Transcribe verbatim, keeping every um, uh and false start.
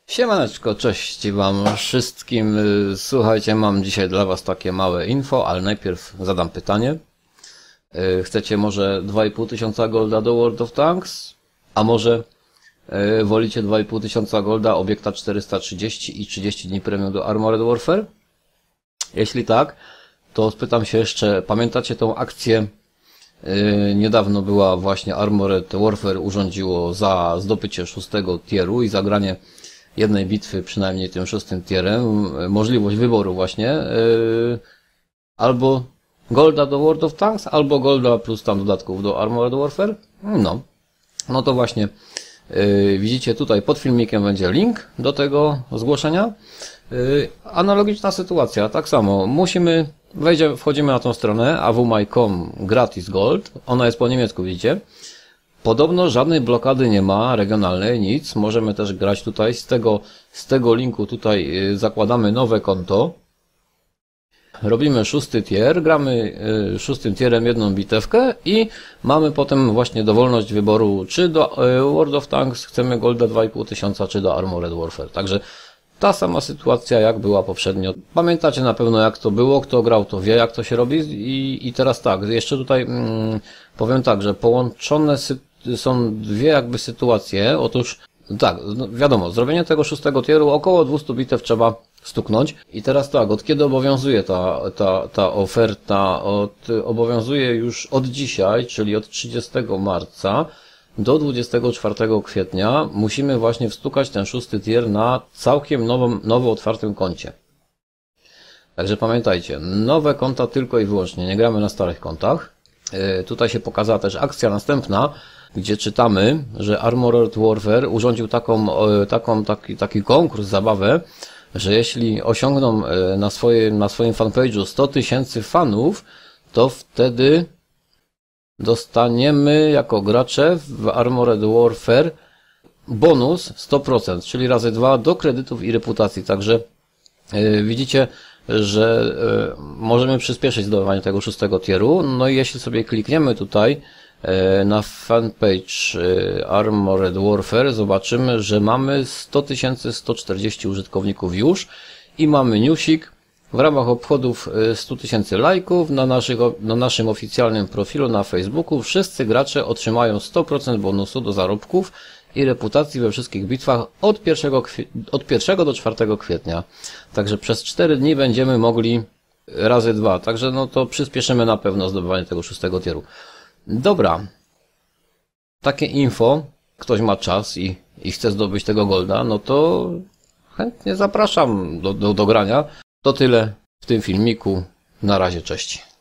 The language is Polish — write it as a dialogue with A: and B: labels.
A: Siemaneczko, cześć wam wszystkim. Słuchajcie, mam dzisiaj dla was takie małe info, ale najpierw zadam pytanie. Chcecie może dwa i pół tysiąca golda do World of Tanks? A może wolicie dwa i pół tysiąca golda, obiekta czterysta trzydzieści i trzydzieści dni premium do Armored Warfare? Jeśli tak, to spytam się jeszcze, pamiętacie tą akcję? Niedawno była właśnie Armored Warfare urządziło za zdobycie szóstego tieru i zagranie jednej bitwy, przynajmniej tym szóstym tierem, możliwość wyboru właśnie yy, albo golda do World of Tanks, albo golda plus tam dodatków do Armored Warfare. No, no to właśnie yy, widzicie tutaj pod filmikiem będzie link do tego zgłoszenia. Yy, analogiczna sytuacja, tak samo musimy, wejdzie, wchodzimy na tą stronę a w m kropka com gratis gold, ona jest po niemiecku, widzicie. Podobno żadnej blokady nie ma, regionalnej, nic. Możemy też grać tutaj z tego, z tego linku tutaj zakładamy nowe konto. Robimy szósty tier, gramy szóstym tierem jedną bitewkę i mamy potem właśnie dowolność wyboru, czy do World of Tanks chcemy golda dwa i pół tysiąca, czy do Armored Warfare. Także ta sama sytuacja jak była poprzednio. Pamiętacie na pewno jak to było, kto grał to wie jak to się robi i, i teraz tak, jeszcze tutaj mm, powiem tak, że połączone sytuacje są dwie jakby sytuacje. Otóż tak, no wiadomo, zrobienie tego szóstego tieru około dwieście bitew trzeba stuknąć. I teraz tak, od kiedy obowiązuje ta, ta, ta oferta? Od, obowiązuje już od dzisiaj, czyli od trzydziestego marca do dwudziestego czwartego kwietnia. Musimy właśnie wstukać ten szósty tier na całkiem nowym, nowo otwartym koncie. Także pamiętajcie, nowe konta tylko i wyłącznie, nie gramy na starych kontach. Yy, tutaj się pokazała też akcja następna, gdzie czytamy, że Armored Warfare urządził taką, taką, taki, taki konkurs, zabawę, że jeśli osiągną na, swoje, na swoim fanpage'u sto tysięcy fanów, to wtedy dostaniemy jako gracze w Armored Warfare bonus sto procent, czyli razy dwa do kredytów i reputacji. Także yy, widzicie, że yy, możemy przyspieszyć zdobywanie tego szóstego tieru. No i jeśli sobie klikniemy tutaj na fanpage Armored Warfare, zobaczymy, że mamy sto tysięcy sto czterdzieści użytkowników już i mamy newsik w ramach obchodów stu tysięcy lajków na, naszych, na naszym oficjalnym profilu na Facebooku. Wszyscy gracze otrzymają sto procent bonusu do zarobków i reputacji we wszystkich bitwach od pierwszego, od pierwszego do czwartego kwietnia. Także przez cztery dni będziemy mogli razy dwa. Także no to przyspieszymy na pewno zdobywanie tego szóstego tieru. Dobra, takie info, ktoś ma czas i, i chce zdobyć tego golda, no to chętnie zapraszam do, do, do grania. To tyle w tym filmiku, na razie, cześć.